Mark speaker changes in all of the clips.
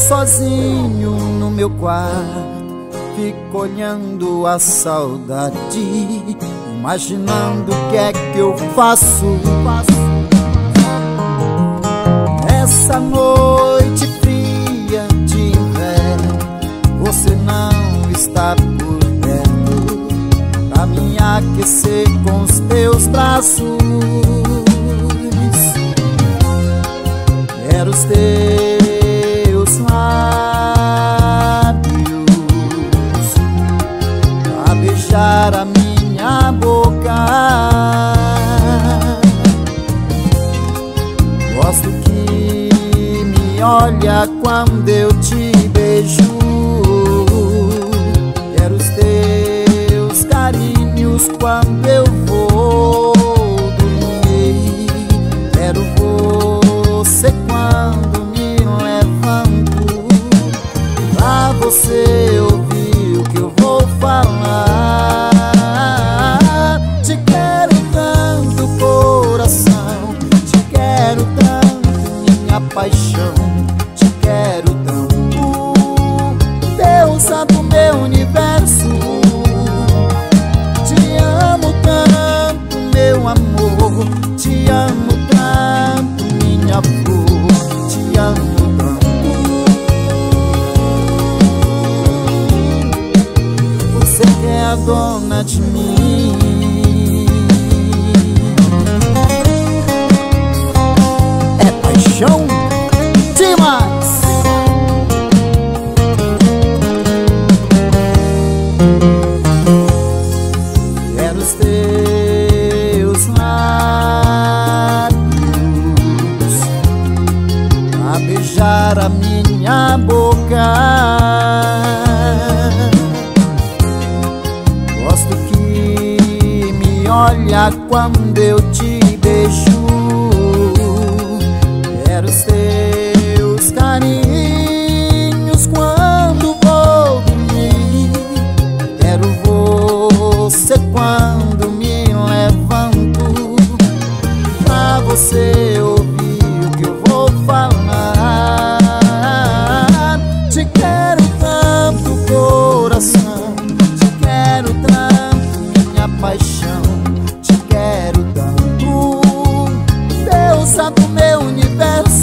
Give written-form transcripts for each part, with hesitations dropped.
Speaker 1: sozinho no meu quarto, fico olhando a saudade, imaginando o que é que eu faço. Essa noite fria de inverno, você não está por perto pra me aquecer com os teus braços. Quero os teus lábios pra beijar a minha boca. Gosto que me olha quando eu te beijo. Quero os teus carinhos quando eu vou dormir. Quero você quando me levanto, pra você ouvir o que eu vou falar. Te quero tanto, coração, te quero tanto, minha paixão, te quero tanto, deusa do meu universo. Te amo tanto, meu amor, te amo tanto, minha flor, te amo tanto. Você que é a dona de mim. É paixão demais. Quero os teus lábios a beijar a minha boca. Gosto que me olha quando eu te beijo. Quero os teus carinhos quando vou dormir. Quero você quando me levanto, pra você ouvir o que eu vou falar. Te quero tanto, coração, te quero tanto, minha paixão, te quero tanto, deusa do meu universo.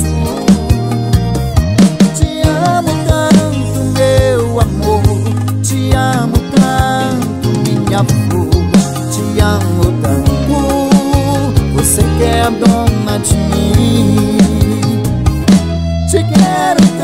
Speaker 1: Te amo tanto, meu amor, te amo tanto, minha flor, te amo tanto. Você que é a dona de mim. Te quero